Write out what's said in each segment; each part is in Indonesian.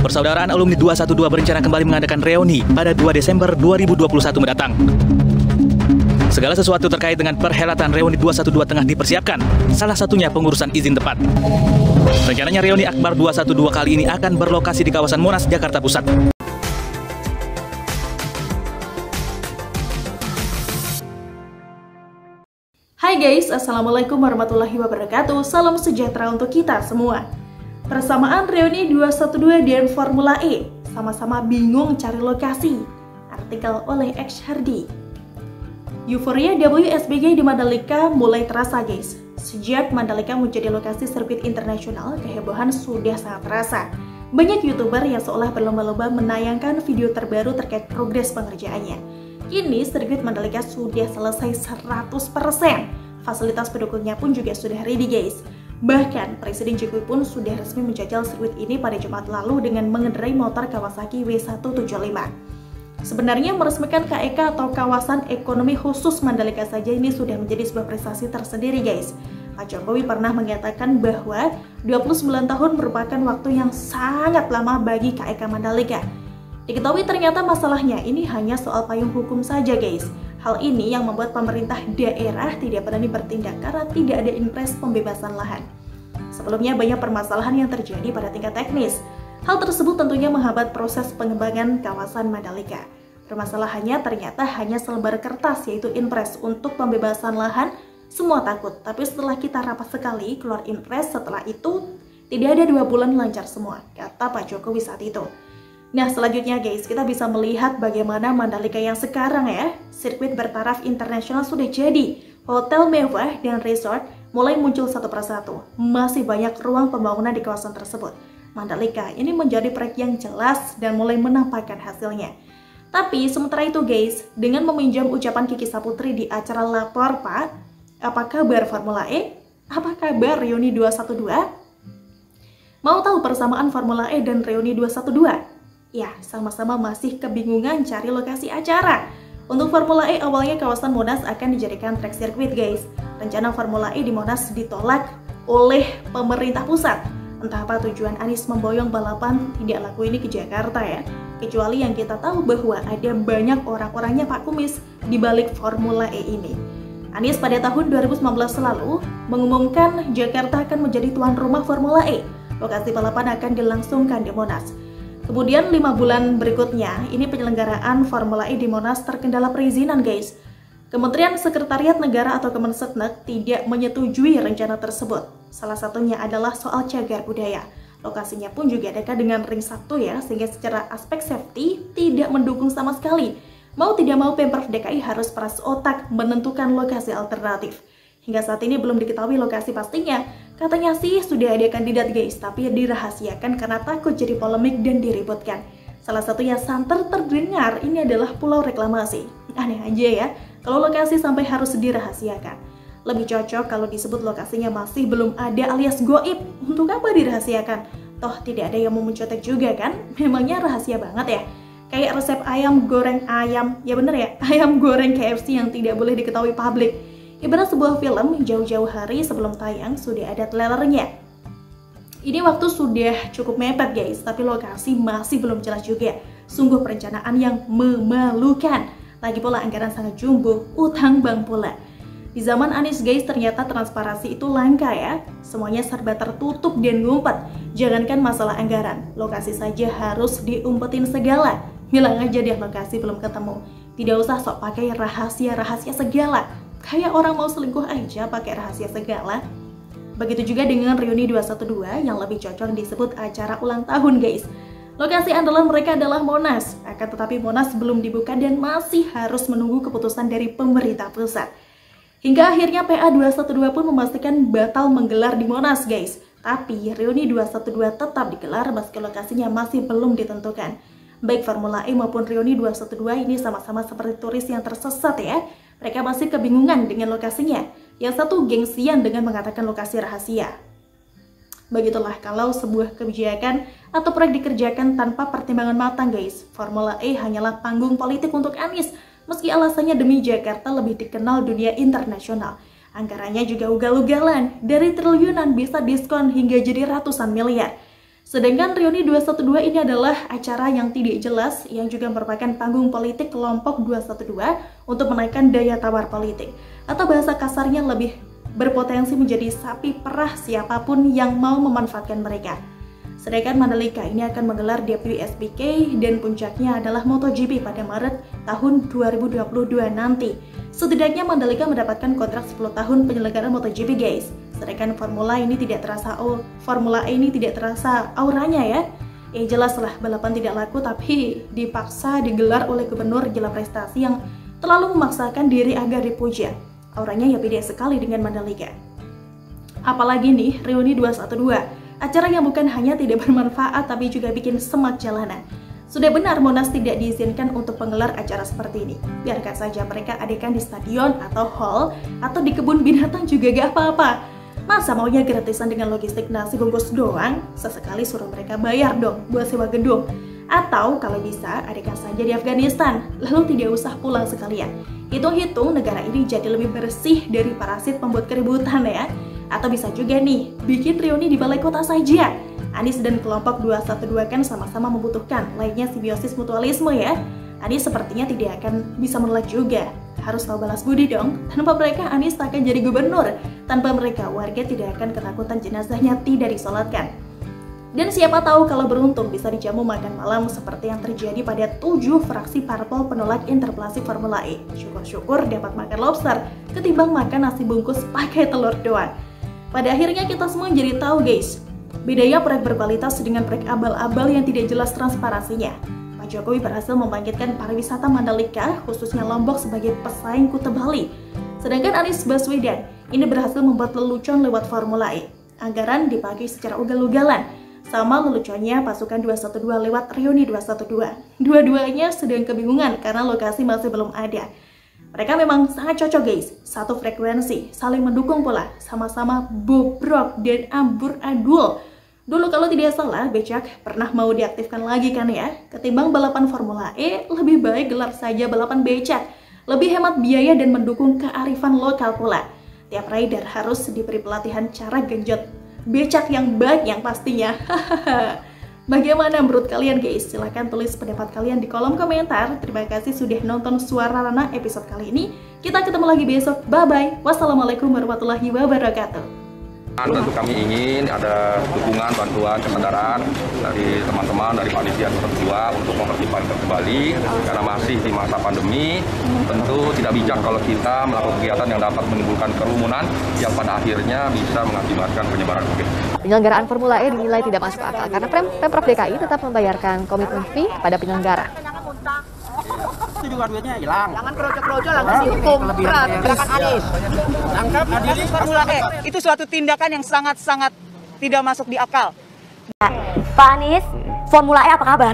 Persaudaraan alumni 212 berencana kembali mengadakan reuni pada 2 Desember 2021 mendatang. Segala sesuatu terkait dengan perhelatan reuni 212 tengah dipersiapkan, salah satunya pengurusan izin tempat. Rencananya reuni Akbar 212 kali ini akan berlokasi di kawasan Monas, Jakarta Pusat. Hai guys, Assalamualaikum warahmatullahi wabarakatuh. Salam sejahtera untuk kita semua. Persamaan reuni 212 dan Formula E, sama-sama bingung cari lokasi. Artikel oleh X Hardy. Euforia WSBK di Mandalika mulai terasa guys. Sejak Mandalika menjadi lokasi sirkuit internasional, kehebohan sudah sangat terasa. Banyak YouTuber yang seolah berlomba-lomba menayangkan video terbaru terkait progres pengerjaannya. Kini sirkuit Mandalika sudah selesai 100%. Fasilitas pendukungnya pun juga sudah ready guys. Bahkan Presiden Jokowi pun sudah resmi menjajal sirkuit ini pada Jumat lalu dengan mengendarai motor Kawasaki W175. Sebenarnya meresmikan KEK atau Kawasan Ekonomi Khusus Mandalika saja ini sudah menjadi sebuah prestasi tersendiri guys. Pak Jokowi pernah mengatakan bahwa 29 tahun merupakan waktu yang sangat lama bagi KEK Mandalika. Diketahui ternyata masalahnya ini hanya soal payung hukum saja guys. Hal ini yang membuat pemerintah daerah tidak berani bertindak karena tidak ada impres pembebasan lahan. Sebelumnya banyak permasalahan yang terjadi pada tingkat teknis. Hal tersebut tentunya menghambat proses pengembangan kawasan Mandalika. Permasalahannya ternyata hanya selebar kertas yaitu impres untuk pembebasan lahan. Semua takut, tapi setelah kita rapat sekali keluar impres, setelah itu tidak ada 2 bulan lancar semua, kata Pak Jokowi saat itu. Nah selanjutnya guys, kita bisa melihat bagaimana Mandalika yang sekarang ya. Sirkuit bertaraf internasional sudah jadi. Hotel mewah dan resort mulai muncul satu persatu. Masih banyak ruang pembangunan di kawasan tersebut. Mandalika ini menjadi proyek yang jelas dan mulai menampakkan hasilnya. Tapi sementara itu guys, dengan meminjam ucapan Kiki Saputri di acara Lapor Pak, apa kabar Formula E? Apa kabar reuni 212? Mau tahu persamaan Formula E dan reuni 212? Ya, sama-sama masih kebingungan cari lokasi acara. Untuk Formula E awalnya kawasan Monas akan dijadikan track sirkuit guys. Rencana Formula E di Monas ditolak oleh pemerintah pusat. Entah apa tujuan Anies memboyong balapan tidak laku ini ke Jakarta ya. Kecuali yang kita tahu bahwa ada banyak orang-orangnya Pak Kumis di balik Formula E ini. Anies pada tahun 2019 lalu mengumumkan Jakarta akan menjadi tuan rumah Formula E. Lokasi balapan akan dilangsungkan di Monas. Kemudian 5 bulan berikutnya, ini penyelenggaraan Formula E di Monas terkendala perizinan guys. Kementerian Sekretariat Negara atau Kemensetnek tidak menyetujui rencana tersebut. Salah satunya adalah soal cagar budaya. Lokasinya pun juga dekat dengan ring 1 ya, sehingga secara aspek safety tidak mendukung sama sekali. Mau tidak mau Pemprov DKI harus peras otak menentukan lokasi alternatif. Hingga saat ini belum diketahui lokasi pastinya. Katanya sih sudah ada kandidat guys, tapi dirahasiakan karena takut jadi polemik dan diributkan. Salah satu yang santer terdengar ini adalah Pulau Reklamasi. Aneh aja ya, kalau lokasi sampai harus dirahasiakan. Lebih cocok kalau disebut lokasinya masih belum ada alias goib. Untuk apa dirahasiakan? Toh tidak ada yang mau mencotek juga kan? Memangnya rahasia banget ya? Kayak resep ayam goreng ayam, ya bener ya? Ayam goreng KFC yang tidak boleh diketahui publik. Ibarat sebuah film, jauh-jauh hari sebelum tayang sudah ada trailernya. Ini waktu sudah cukup mepet guys, tapi lokasi masih belum jelas juga. Sungguh perencanaan yang memalukan. Lagi pula anggaran sangat jumbo, utang bank pula. Di zaman Anies guys, ternyata transparansi itu langka ya. Semuanya serba tertutup dan ngumpet. Jangankan masalah anggaran, lokasi saja harus diumpetin segala. Bilang aja deh lokasi belum ketemu. Tidak usah sok pakai rahasia-rahasia segala. Kayak orang mau selingkuh aja pakai rahasia segala. Begitu juga dengan reuni 212 yang lebih cocok disebut acara ulang tahun guys. Lokasi andalan mereka adalah Monas. Akan tetapi Monas belum dibuka dan masih harus menunggu keputusan dari pemerintah pusat. Hingga akhirnya PA 212 pun memastikan batal menggelar di Monas guys. Tapi reuni 212 tetap digelar meski lokasinya masih belum ditentukan. Baik Formula E maupun reuni 212 ini sama-sama seperti turis yang tersesat ya. Mereka masih kebingungan dengan lokasinya. Yang satu gengsian dengan mengatakan lokasi rahasia. Begitulah kalau sebuah kebijakan atau proyek dikerjakan tanpa pertimbangan matang guys. Formula E hanyalah panggung politik untuk Anies. Meski alasannya demi Jakarta lebih dikenal dunia internasional. Anggarannya juga ugal-ugalan. Dari triliunan bisa diskon hingga jadi ratusan miliar. Sedangkan reuni 212 ini adalah acara yang tidak jelas yang juga merupakan panggung politik kelompok 212 untuk menaikkan daya tawar politik. Atau bahasa kasarnya lebih berpotensi menjadi sapi perah siapapun yang mau memanfaatkan mereka. Sedangkan Mandalika ini akan menggelar WSBK dan puncaknya adalah MotoGP pada Maret tahun 2022 nanti. Setidaknya Mandalika mendapatkan kontrak 10 tahun penyelenggaraan MotoGP guys. Sedangkan Formula E ini tidak terasa auranya ya. Jelaslah balapan tidak laku tapi dipaksa digelar oleh gubernur gila prestasi yang terlalu memaksakan diri agar dipuja. Auranya ya beda sekali dengan Mandalika. Apalagi nih reuni 212, acara yang bukan hanya tidak bermanfaat tapi juga bikin semak jalanan. Sudah benar Monas tidak diizinkan untuk menggelar acara seperti ini. Biarkan saja mereka adakan di stadion atau hall atau di kebun binatang juga gak apa-apa. Masa maunya gratisan dengan logistik nasi bungkus doang? Sesekali suruh mereka bayar dong buat sewa gedung. Atau kalau bisa adakan saja di Afghanistan, lalu tidak usah pulang sekalian. Hitung-hitung negara ini jadi lebih bersih dari parasit pembuat keributan ya. Atau bisa juga nih, bikin reuni di balai kota saja. Anies dan kelompok 212 kan sama-sama membutuhkan, lainnya simbiosis mutualisme ya. Anies sepertinya tidak akan bisa menolak juga. Harus tahu balas budi dong. Tanpa mereka Anies tak akan jadi gubernur. Tanpa mereka warga tidak akan ketakutan jenazahnya tidak disolatkan. Dan siapa tahu kalau beruntung bisa dijamu makan malam seperti yang terjadi pada 7 fraksi parpol penolak interpelasi Formula E. Syukur-syukur dapat makan lobster ketimbang makan nasi bungkus pakai telur doang. Pada akhirnya kita semua jadi tahu guys, bedanya proyek berkualitas dengan proyek abal-abal yang tidak jelas transparansinya. Pak Jokowi berhasil membangkitkan pariwisata Mandalika, khususnya Lombok sebagai pesaing Kuta Bali. Sedangkan Anies Baswedan ini berhasil membuat lelucon lewat Formula E. Anggaran dipakai secara ugal-ugalan. Sama leluconnya pasukan 212 lewat reuni 212. Dua-duanya sedang kebingungan karena lokasi masih belum ada. Mereka memang sangat cocok guys, satu frekuensi, saling mendukung pula, sama-sama bobrok dan amburadul. Dulu kalau tidak salah, becak pernah mau diaktifkan lagi kan ya? Ketimbang balapan Formula E, lebih baik gelar saja balapan becak. Lebih hemat biaya dan mendukung kearifan lokal pula. Tiap rider harus diberi pelatihan cara genjot becak yang baik yang pastinya. Bagaimana menurut kalian guys? Silahkan tulis pendapat kalian di kolom komentar. Terima kasih sudah nonton Suara Rana episode kali ini. Kita ketemu lagi besok. Bye-bye. Wassalamualaikum warahmatullahi wabarakatuh. Tentu kami ingin ada dukungan, bantuan, kesadaran dari teman-teman dari panitia 212 untuk mempercepat kembali karena masih di masa pandemi. Tentu tidak bijak kalau kita melakukan kegiatan yang dapat menimbulkan kerumunan yang pada akhirnya bisa mengakibatkan penyebaran COVID. Penyelenggaraan Formula E dinilai tidak masuk akal karena Pemprov DKI tetap membayarkan komitmen fee pada penyelenggara. Itu juga duitnya hilang. Jangan kroco-kroco langsung dihukum berat gerakan Anies. Tangkap hadirin Formula E itu suatu tindakan yang sangat-sangat tidak masuk di akal. Pak Anies, Formula E apa kabar?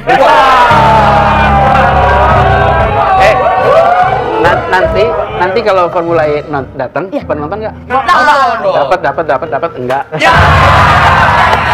Nanti kalau Formula E datang, penonton nggak? Dapat enggak?